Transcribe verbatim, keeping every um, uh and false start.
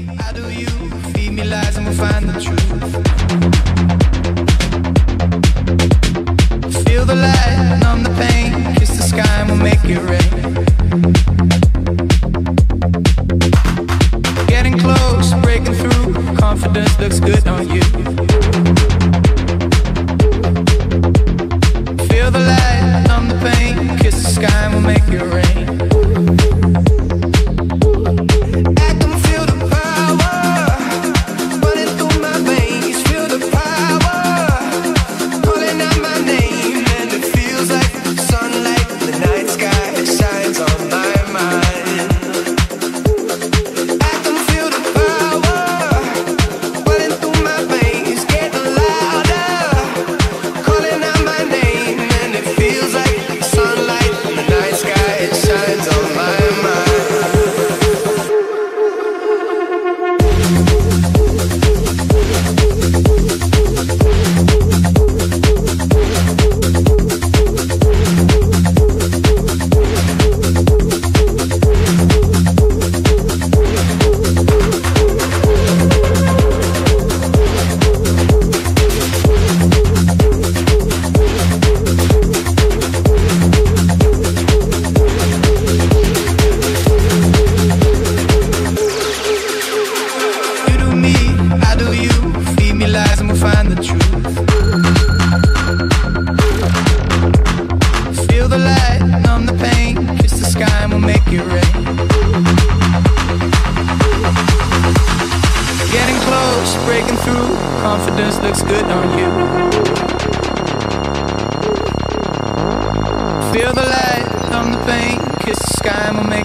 I do you. Feed me lies and we'll find the truth. Feel the light, numb the pain. Kiss the sky and we'll make it rain. Getting close, breaking through. Confidence looks good on you. Feel the light, numb the pain. Kiss the sky and we'll make it rain. Find the truth. Feel the light, numb the pain. Kiss the sky and we'll make it rain. Getting close, breaking through. Confidence looks good on you. Feel the light, numb the pain. Kiss the sky and we'll make